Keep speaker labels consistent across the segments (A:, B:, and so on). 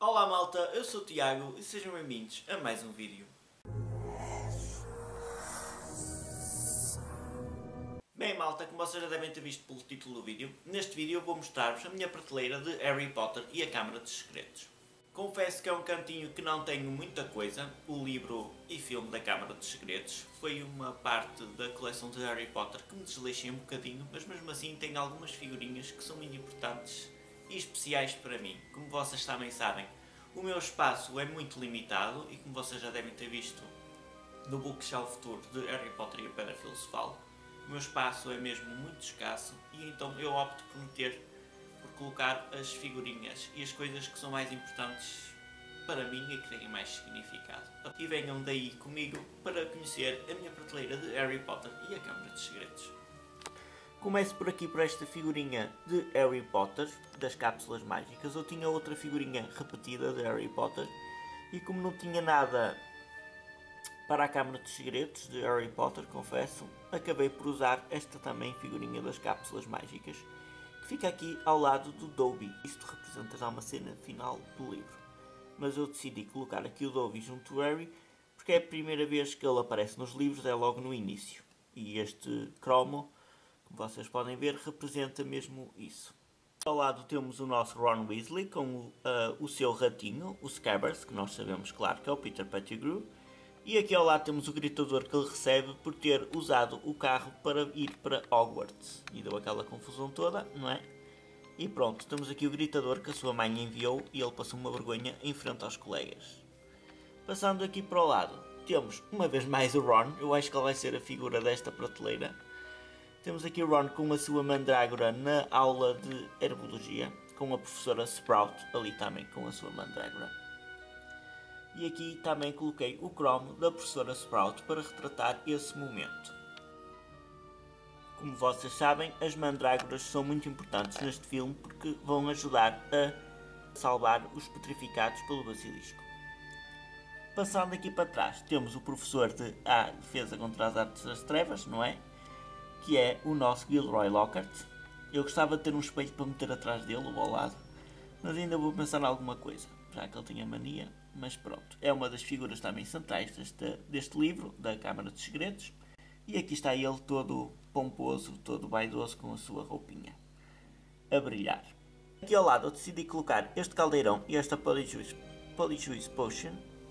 A: Olá malta, eu sou o Tiago e sejam bem-vindos a mais um vídeo. Bem malta, como vocês já devem ter visto pelo título do vídeo, neste vídeo eu vou mostrar-vos a minha prateleira de Harry Potter e a Câmara dos Segredos. Confesso que é um cantinho que não tenho muita coisa, o livro e filme da Câmara dos Segredos foi uma parte da coleção de Harry Potter que me desleixei um bocadinho, mas mesmo assim tem algumas figurinhas que são muito importantes e especiais para mim. Como vocês também sabem, o meu espaço é muito limitado e como vocês já devem ter visto no Bookshelf Tour de Harry Potter e a Pedra Filosofal, o meu espaço é mesmo muito escasso e então eu opto por colocar as figurinhas e as coisas que são mais importantes para mim e que têm mais significado. E venham daí comigo para conhecer a minha prateleira de Harry Potter e a Câmara dos Segredos. Começo por aqui por esta figurinha de Harry Potter, das cápsulas mágicas. Eu tinha outra figurinha repetida de Harry Potter e como não tinha nada para a Câmara dos Segredos de Harry Potter, confesso, acabei por usar esta também figurinha das cápsulas mágicas, que fica aqui ao lado do Dobby. Isto representa já uma cena final do livro. Mas eu decidi colocar aqui o Dobby junto ao Harry, porque é a primeira vez que ele aparece nos livros, é logo no início. E este cromo, como vocês podem ver, representa mesmo isso. Ao lado temos o nosso Ron Weasley com o seu ratinho, o Scabbers, que nós sabemos, claro, que é o Peter Pettigrew. E aqui ao lado temos o gritador que ele recebe por ter usado o carro para ir para Hogwarts. E deu aquela confusão toda, não é? E pronto, temos aqui o gritador que a sua mãe enviou e ele passou uma vergonha em frente aos colegas. Passando aqui para o lado, temos uma vez mais o Ron. Eu acho que ele vai ser a figura desta prateleira. Temos aqui o Ron com a sua mandrágora na aula de herbologia, com a professora Sprout ali também com a sua mandrágora. E aqui também coloquei o cromo da professora Sprout para retratar esse momento. Como vocês sabem, as mandrágoras são muito importantes neste filme porque vão ajudar a salvar os petrificados pelo basilisco. Passando aqui para trás, temos o professor de A Defesa contra as Artes das Trevas, não é? Que é o nosso Gilderoy Lockhart. Eu gostava de ter um espelho para meter atrás dele ou ao lado, mas ainda vou pensar em alguma coisa, já que ele tem a mania, mas pronto. É uma das figuras também centrais deste livro, da Câmara dos Segredos, e aqui está ele todo pomposo, todo vaidoso com a sua roupinha a brilhar. Aqui ao lado eu decidi colocar este caldeirão e esta Polyjuice Potion,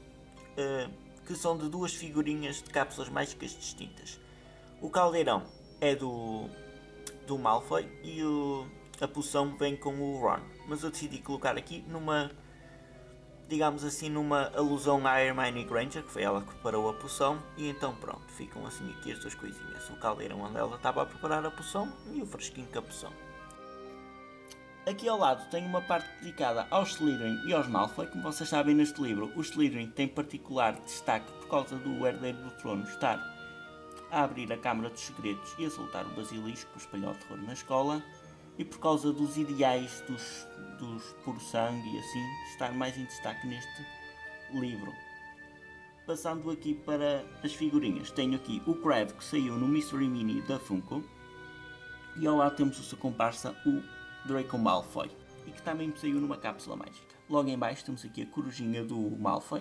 A: que são de duas figurinhas de cápsulas mágicas distintas. O caldeirão é do Malfoy e a poção vem com o Ron, mas eu decidi colocar aqui numa, digamos assim, numa alusão à Hermione Granger, que foi ela que preparou a poção, e então pronto, ficam assim aqui as duas coisinhas, o caldeirão onde ela estava a preparar a poção e o fresquinho com a poção. Aqui ao lado tem uma parte dedicada aos Slytherin e aos Malfoy. Como vocês sabem, neste livro o Slytherin tem particular destaque por causa do herdeiro do trono estar a abrir a Câmara dos Segredos e a soltar o basilisco para espalhar o terror na escola, e por causa dos ideais dos puro sangue e assim, estar mais em destaque neste livro. Passando aqui para as figurinhas, tenho aqui o Crabbe que saiu no Mystery Mini da Funko, e ao lado temos o seu comparsa, o Draco Malfoy, e que também saiu numa cápsula mágica. Logo em baixo temos aqui a corujinha do Malfoy.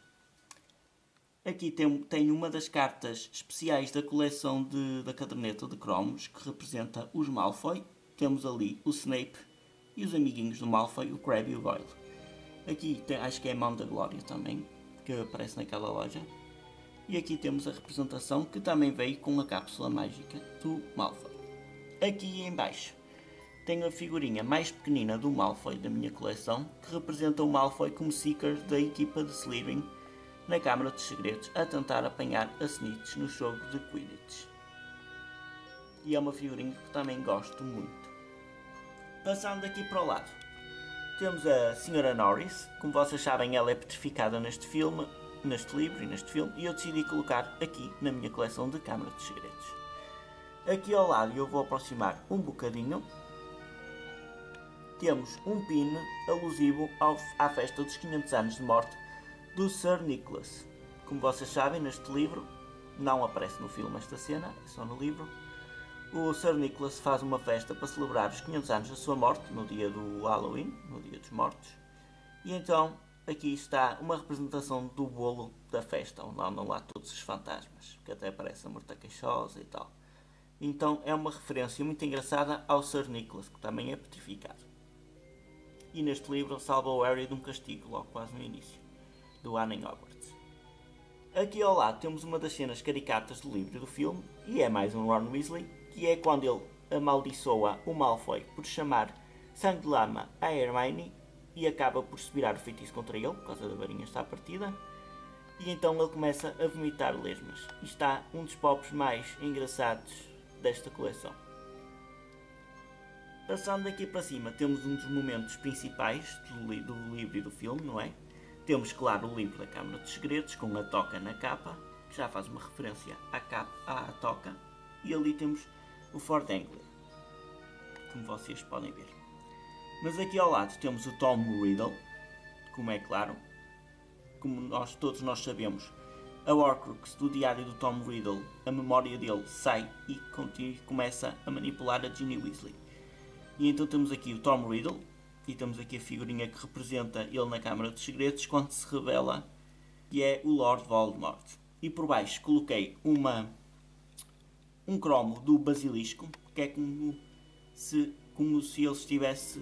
A: Aqui tem uma das cartas especiais da coleção da caderneta de cromos, que representa os Malfoy. Temos ali o Snape e os amiguinhos do Malfoy, o Crabbe e o Goyle. Aqui acho que é a Mão da Glória também, que aparece naquela loja. E aqui temos a representação que também veio com a cápsula mágica do Malfoy. Aqui em baixo tenho a figurinha mais pequenina do Malfoy da minha coleção, que representa o Malfoy como Seeker da equipa de Slytherin na Câmara dos Segredos, a tentar apanhar a Snitch no jogo de Quidditch. E é uma figurinha que também gosto muito. Passando aqui para o lado, temos a Sra. Norris. Como vocês sabem, ela é petrificada neste livro e neste filme, e eu decidi colocar aqui na minha coleção de Câmara dos Segredos. Aqui ao lado eu vou aproximar um bocadinho. Temos um pin alusivo à festa dos 500 anos de morte do Sir Nicholas. Como vocês sabem, neste livro, não aparece no filme esta cena, é só no livro, o Sir Nicholas faz uma festa para celebrar os 500 anos da sua morte, no dia do Halloween, no dia dos mortos, E então aqui está uma representação do bolo da festa, onde andam lá todos os fantasmas, que até parece a Morta Queixosa e tal. Então é uma referência muito engraçada ao Sir Nicholas, que também é petrificado. E neste livro salva o Harry de um castigo, logo quase no início, do ano em Hogwarts. Aqui ao lado temos uma das cenas caricatas do livro e do filme, e é mais um Ron Weasley, que é quando ele amaldiçoa o Malfoy por chamar Sangue de Lama a Hermione e acaba por se virar o feitiço contra ele, por causa da varinha estar partida, e então ele começa a vomitar lesmas. E está um dos pops mais engraçados desta coleção. Passando daqui para cima, temos um dos momentos principais do livro e do filme, não é? Temos, claro, o livro da Câmara dos Segredos, com a toca na capa, que já faz uma referência à toca. E ali temos o Ford Anglia, como vocês podem ver. Mas aqui ao lado temos o Tom Riddle, como é claro, como todos nós sabemos, a Horcrux do diário do Tom Riddle, a memória dele sai e começa a manipular a Ginny Weasley. E então temos aqui o Tom Riddle, e temos aqui a figurinha que representa ele na Câmara dos Segredos, quando se revela que é o Lord Voldemort. E por baixo coloquei um cromo do Basilisco, que é como se ele estivesse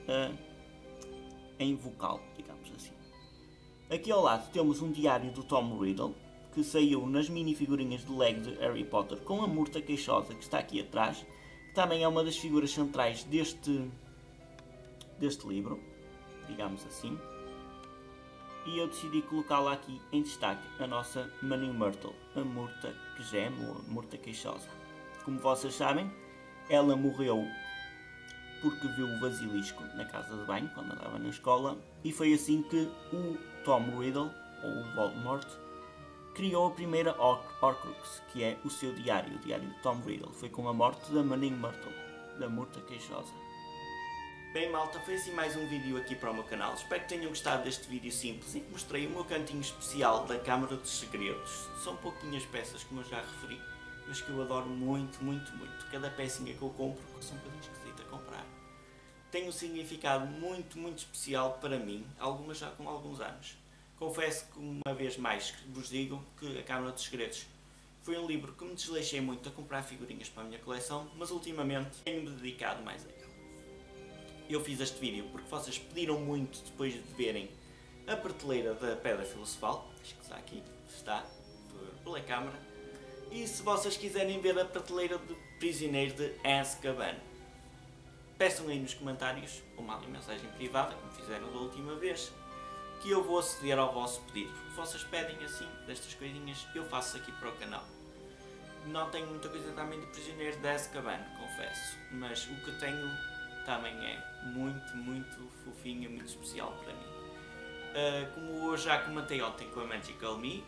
A: em vocal, digamos assim. Aqui ao lado temos um diário do Tom Riddle, que saiu nas minifigurinhas de Lego de Harry Potter, com a Murta Queixosa, que está aqui atrás, que também é uma das figuras centrais deste livro, digamos assim. E eu decidi colocá-la aqui em destaque, a nossa Manning Myrtle, a Murta que geme, ou a Murta Queixosa. Como vocês sabem, ela morreu porque viu o Basilisco na casa de banho, quando andava na escola, e foi assim que o Tom Riddle, ou o Voldemort, criou a primeira Horcrux, que é o seu diário, o diário de Tom Riddle. Foi com a morte da Manning Myrtle, da Murta Queixosa. Bem, malta, foi assim mais um vídeo aqui para o meu canal. Espero que tenham gostado deste vídeo simples, em que mostrei o meu cantinho especial da Câmara dos Segredos. São pouquinhas peças, como eu já referi, mas que eu adoro muito, muito, muito. Cada pecinha que eu compro, que são um bocadinho esquisita a comprar, tem um significado muito, muito especial para mim, algumas já com alguns anos. Confesso que uma vez mais vos digo que a Câmara dos Segredos foi um livro que me desleixei muito a comprar figurinhas para a minha coleção, mas ultimamente tenho-me dedicado mais a ele. Eu fiz este vídeo porque vocês pediram muito depois de verem a prateleira da Pedra Filosofal, acho que está pela câmara, e se vocês quiserem ver a prateleira de Prisioneiro de Azkaban, peçam aí nos comentários ou mandem mensagem privada, como fizeram da última vez, que eu vou aceder ao vosso pedido, porque vocês pedem assim, destas coisinhas, eu faço aqui para o canal. Não tenho muita coisa também de Prisioneiro de Azkaban, confesso, mas o que tenho também é muito, muito fofinho e muito especial para mim. Como eu já comentei ontem com a Magical Me,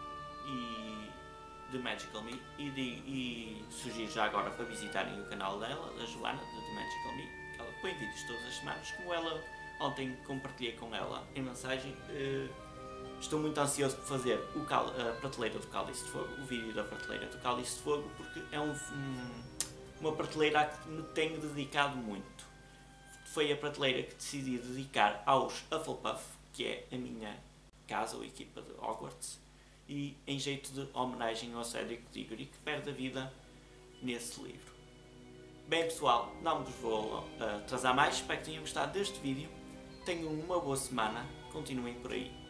A: e sugiro já agora para visitarem o canal dela, da Joana, da The Magical Me, que ela põe vídeos todas as semanas, como ela ontem compartilhei com ela em mensagem. Estou muito ansioso por fazer a prateleira do Cálice de Fogo, o vídeo da prateleira do Cálice de Fogo, porque é uma prateleira a que me tenho dedicado muito. Foi a prateleira que decidi dedicar aos Hufflepuff, que é a minha casa ou equipa de Hogwarts, e em jeito de homenagem ao Cedric Diggory, que perde a vida nesse livro. Bem pessoal, não vos vou atrasar mais, espero que tenham gostado deste vídeo, tenham uma boa semana, continuem por aí.